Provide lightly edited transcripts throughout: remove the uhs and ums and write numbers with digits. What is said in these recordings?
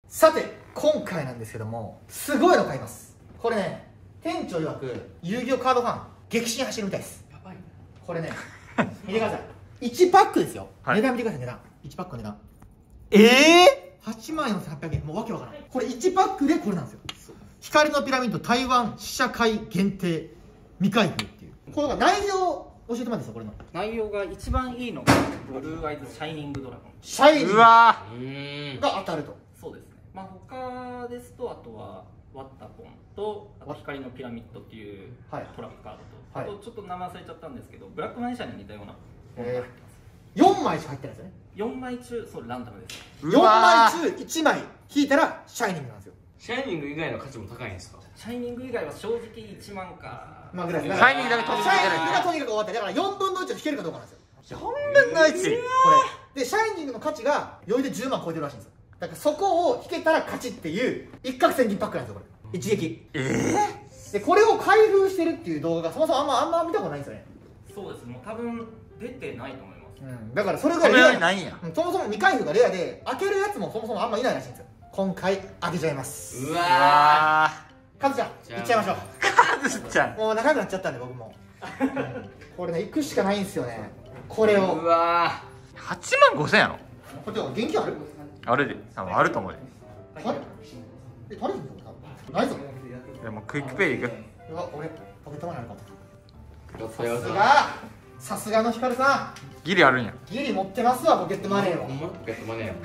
さて今回なんですけども、すごいの買います。これね、店長曰く遊戯王カードファン激震走るみたいです。やばいねこれね。見てください、1パックですよ、はい、値段見てください。値段1パックの値段84,800円。もうわけわからない。これ1パックでこれなんですよ。光のピラミッド台湾試写会限定未開封っていう。これが内容教えてもらっていいですか。これの内容が一番いいのがブルーアイズシャイニングドラゴン。 シャイニングが当たると。 そうですね。まあ他ですと、あとはワッタポンと、あと光のピラミッドっていうトラップカードと、あとちょっと名前忘れちゃったんですけど、ブラックマジシャンに似たようなものが入ってます。 4枚しか入ってないですよね。 4枚中、そうランダムです。 4枚中1枚引いたらシャイニングなんですよ。 シャイニング以外の価値も高いんですか。 シャイニング以外は正直1万かまあぐらいです。 シャイニングだけとにかくシャイニングがとにかく終わっただから4分の1を引けるかどうかなんですよ。 4分の 1？ これでシャイニングの価値が余裕で10万超えてるらしいんですよ。だからそこを引けたら勝ちっていう一攫千金パックなんですよこれ。一撃でこれを開封してるっていう動画がそもそもあんま見たことないんですよね。 そうです。もう多分出てないと思います。 だからそれがレアないんや。 そもそも未開封がレアで開けるやつもそもそもあんまいないらしいんですよ。今回開けちゃいます。 うわー、カズちゃんいっちゃいましょう。 カズちゃんもう仲良くなっちゃったんで僕もこれね行くしかないんですよね。これをうわー、85,000やろ。 これ現金ある？ あるで、多分あると思うで。 あれ？足りひんの？ないぞ。 でもクイックペイでいく。 うわ、俺ポケットマネーあるかやさすがのヒカルさん。 ギリあるんや。 ギリ持ってますわポケットマネーを。 ほんまポケットマネーや。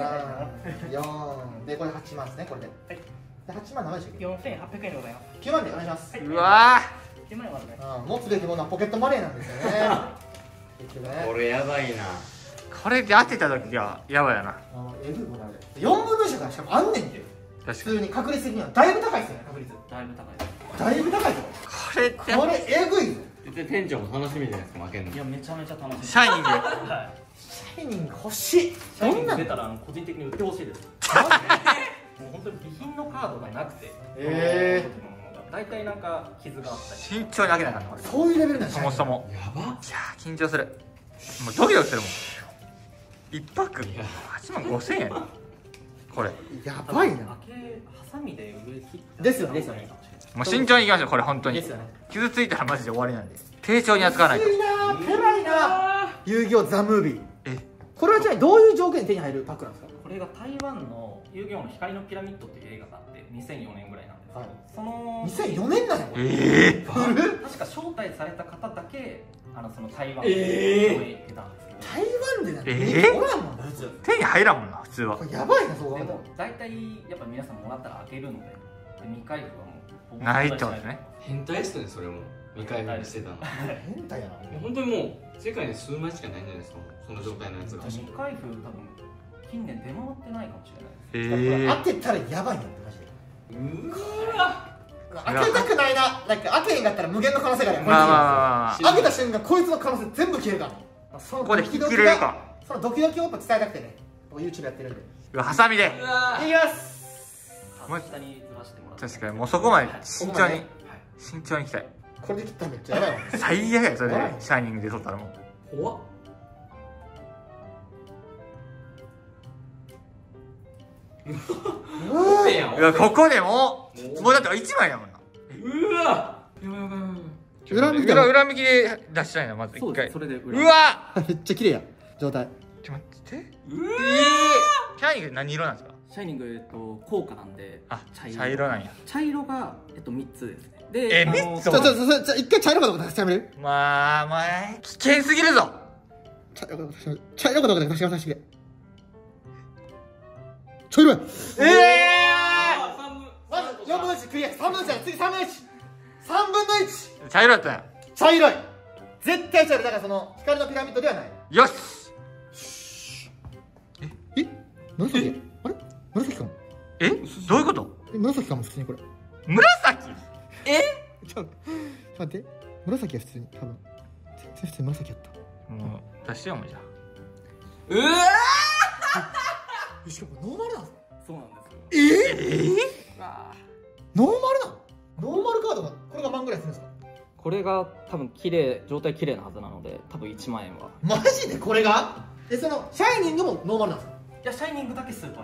3、4でこれ8万ですねこれで。で8万何でしたっけ 4,800円でございます。 ？9万でお願いします。 うわ 9万円はね。 持つべきものはポケットマネーなんですよね。結局ね。 これやばいな。これで当てた時はやばいやな。 えぐいこれ。4分の1だからしかもあんねんて。 確か普通に確率的にはだいぶ高いですよね確率。 だいぶ高いです。 だいぶ高いぞ。 これってこれえぐいぞ。 絶対店長も楽しみじゃないですか、負けんの。 いやめちゃめちゃ楽しみ。 シャイニングはい。 シャイニング欲しい。 シャイニング出たら個人的に売ってほしいです。もう本当に備品のカードがなくて、大体なんか傷があったり。 慎重に開けなかった。 そういうレベルなんだ。 そもそもやば。 いや緊張する。もうドキドキするもん。1パック85,000円。これやばいな。 ハサミで上切ってですよねですよね。 もう慎重にいきましょう。これ本当にですよね。 傷ついたらマジで終わりなんで丁重に扱わないと。 いいなー、偉いなー。遊戯王ザ・ムービー。 え、 これはじゃあどういう条件で手に入るパックなんですか？ これが台湾の遊戯王の光のピラミッドっていう映画があって2004年ぐらいなんですけど、その 2004年なんやこれ。 確か招待された方だけその台湾で上映出たんですけど、 台湾でなんておらんもんな普通。 手に入らんもんな普通は。 これやばいなそう考えでたら。 も大体やっぱ皆さんもらったら開けるので、未開封はもうないってことですね。 変態っすねそれも未開封してたの。 変態やな。 本当にもう世界に数枚しかないんじゃないですか、その状態のやつが。 未開封多分近年出回ってないかもしれないです。 開けたらやばいんやってマジで。 うわ開けたくないな。なんか開けへんかったら無限の可能性がある。 まあ開けた瞬間こいつの可能性全部消えるからね。そのここで引き切れるか。 そのドキドキをやっぱ伝えたくてね、僕 YouTube やってるんで。 うわハサミで。 いきます下にずらしてもらって。 確かにもうそこまで慎重に慎重にいきたい。 これで切ったらめっちゃやばいわ。 最悪やそれでシャイニングで撮ったらもう怖っ。 うわここでもうだって1枚やもんな。 うわ裏向きで出したいなまず一回。 それでうわめっちゃ綺麗や状態。 ちょっと待って。シャイニング何色なんですか？ シャイニング高価なんで茶色なんや。 茶色が3つですね。で 3つ。 一回茶色かどうか確かめる？ まあ危険すぎるぞ。 茶色かどうか確かめさせてくれ。茶色や。まず4分の1クリア。3分の1だ。次3分の1。3分の1。 茶色だったや茶色い。絶対茶色い。だからその光のピラミッドではない。 ん。よし。 紫？あれ？紫かも。 え？どういうこと？ 紫かも普通にこれ。 紫？ ちょっと待って。紫は普通に多分。全然普通に紫やった。 もう出してよもうじゃあ。 うわー。しかもノーマルなんですか？ そうなんですよ。 ノーマルなの？ノーマルカードがこれが万ぐらいするんですか？ これが多分状態綺麗なはずなので多分1万円は。 マジでこれが？そのシャイニングもノーマルなんですか？ いやシャイニングだけスーパーや。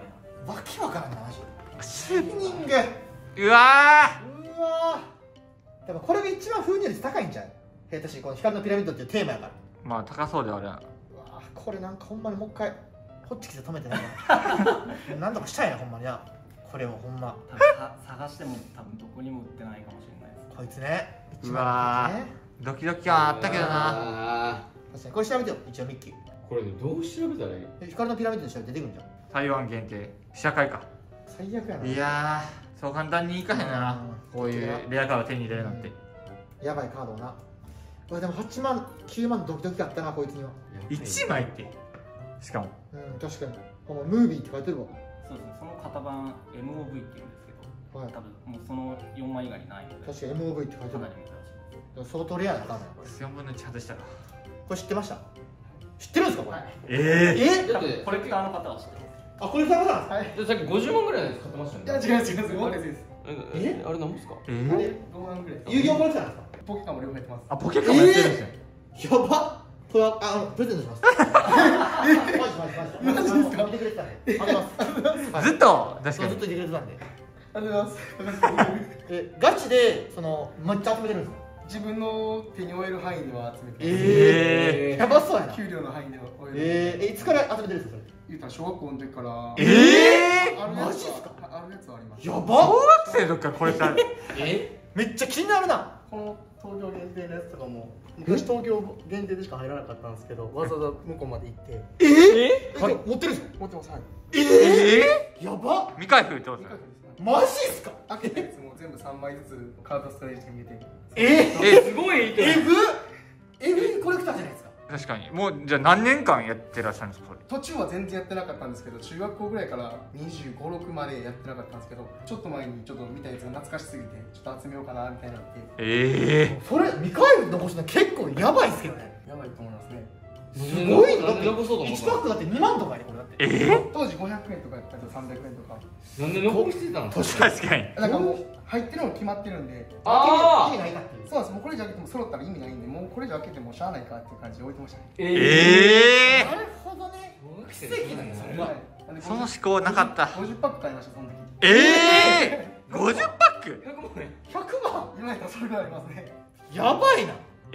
わけわからんなマジシシャイニングうわうわーでもこれが一番風入率高いんちゃう下手しこの光のピラミッドっていうテーマやからーまあ高そうではあるな。 うわーこれなんかほんまにもう一回ホッチキスで止めてないななんとかしたいなほんまになこれをほんま多分探しても多分どこにも売ってないかもしれないです。 こいつねうわードキドキ感あったけどな。 確かにこれ調べてよ一応ミッキーこれねどう調べたらいい？ 光のピラミッドで調べて出てくるんじゃん台湾限定試写会か。 最悪やないやーそう簡単にいかへんな。こういうレアカード手に入れるなんて。 やばいカードなうわでも8万9万ドキドキあったなこいつには 1枚ってしかもうん確かにお前ムービーって書いてるわそうですね。その型番 MOV って言うんですけど、 はい多分もうその4枚以外にないので、 確かに MOV って書いてるかなり珍しい。 相当レアなカードやこれ 4分の1外したらこれ知ってました知ってるんですかこれ、 ええだってコレクターの方は知ってます。 あこれさんなんですかさっき50万ぐらいのやつ買ってましたよね。 違う5ヶ月です。 えあれなんですか？ え 5万ぐらいです。 遊戯王コレクターなんですかポケカも両方やってます。 あポケカもやってるんですね。 やばこれはプレゼントしますマジマジですか見てくれてたんであげますずっと確かにずっといてくれてたんでありがとうございます。 ガチでそのめっちゃ集めてるんですか自分の手に負える範囲では集めてます。 やばそうやな給料の範囲では負える。 いつから集めてるんですか言うたら小学校の時から。あそれるやマつはジっすかあるやつはあります。 やば小学生の時からこれさめっちゃ気になるなこの東京限定のやつとかも昔東京限定でしか入らなかったんですけどわざわざ向こうまで行って持ってるんですか持ってます。はい。 やば未開封ってことですね。 マジっすか開けたやつも全部3枚ずつカードストレージに入れて。 すごいえぐコレクターじゃないですか確かにもうじゃあ何年間やってらっしゃるんですかこれ。 途中は全然やってなかったんですけど中学校ぐらいから25、6までやってなかったんですけどちょっと前にちょっと見たやつが懐かしすぎてちょっと集めようかなみたいになってそれ未開封残すの結構やばいっすけどねやばいと思いますね。 すごいのだってなんで残そうと思っ 1 たの？ パックだって2万とかやねこれだって当時500円とかやったり300円とかなんで残してたんですか？ 確かになんかもう入ってるの決まってるんで意味ないかっていうそうなんです。もうこれ以上開けても揃ったら意味ないんでもうこれ以上開けてもしゃあないかっていう感じで置いてましたね。 なるほどね奇跡なんですよはいなんでその思考なかった。 50パック買いましたその時。 50パック 100万円 100万今やったらそれぐらいありますね。 やばいな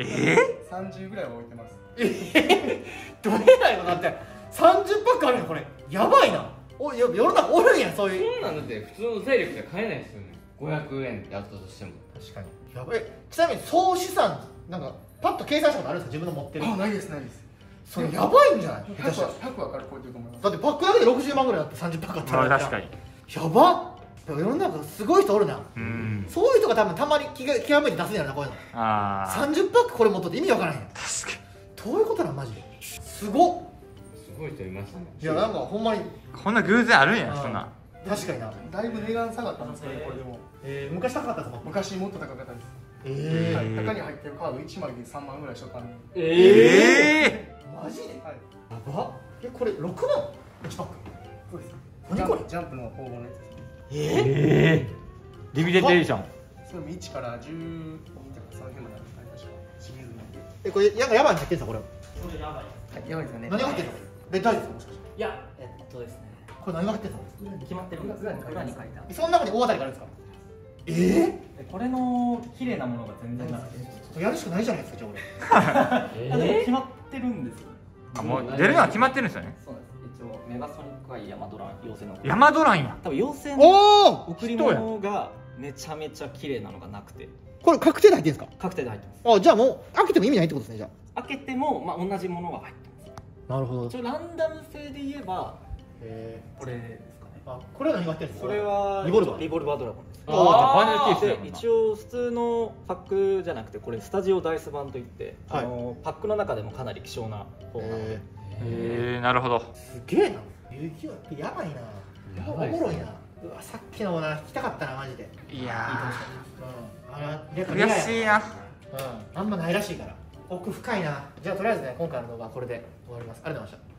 30ぐらいは置いてます。 どれないのだって30パックあるよこれやばいな世の中おるんやそういうそんなんだって普通の勢力で買えないですよね。500円ってあったとしても。 確かにやばいちなみに総資産なんかパッと計算したことあるんですか自分の持ってるあないですないです。 それやばいんじゃない 100は100はから超えてると思います。 だってパックだけで60万ぐらいだって30パックあったら確かにやばっ世の中すごい人おるなうんそういう人が多分たまに極めて出すんやろなこういうのああ 30パックこれ持っとって意味わからへん確かどういうことなんマジですごっすごい人いましたね。 いやなんかほんまににこんな偶然あるんやそんな。 確かになだいぶ値段下がったんですけどこれでも昔高かったですもん昔もっと高かったです。はい中に入ってるカード1枚で3万ぐらいしとったんで。 マジではい。 やばこれ6万1パックそうです。 何これジャンプの応募のやつですね。 リミテッドエディション。 それも1から10とかその辺まであるんですね確か。シリーズに。 これなんかやばいの入ってんすかこれそれやばい。 はいやばいですよね。 何が入ってんのレッドアイですかもしかしていやですね。 これ何が入ってんの決まってるんです。裏に書いてある。 その中に大当たりがあるんですかでこれの綺麗なものが全然なくて。 やるしかないじゃないですかじゃあ俺決まってるんですよ。 あもう出るのは決まってるんですよね。 そうなんです。一応メガソニックアイヤマドラン妖精の。 山ドランや。 多分妖精のおお贈り物がめちゃめちゃ綺麗なのがなくて、 これ確定で入ってんすか確定で入ってます。 じゃあもう開けても意味ないってことですねじゃ開けてもまあ同じものが入ってます。 あなるほど一応ランダム性で言えばこれですかね。 これは何が入ってるんですかそれはリボルバーリボルバードラゴンです。 バネルケースで一応普通のパックじゃなくてこれスタジオダイス版といって、 はいパックの中でもかなり希少な方なので、 なるほど。 すげえな遊戯王ってやばいなおもろいなうわさっきのな聞きたかったなマジでいや悔悔しいな。 あんまないらしいから奥深いなじゃあとりあえずね今回の動画はこれで終わりますありがとうございました